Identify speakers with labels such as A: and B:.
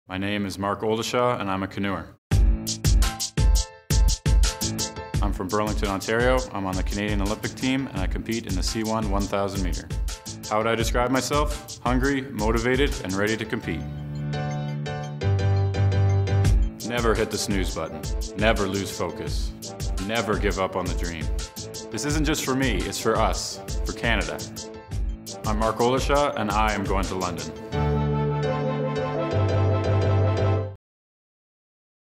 A: My name is Mark Oldershaw and I'm a canoeer. I'm from Burlington, Ontario. I'm on the Canadian Olympic team and I compete in the C1 1000 meter. How would I describe myself? Hungry, motivated, and ready to compete. Never hit the snooze button. Never lose focus. Never give up on the dream. This isn't just for me, it's for us, for Canada. I'm Mark Oldershaw and I am going to London.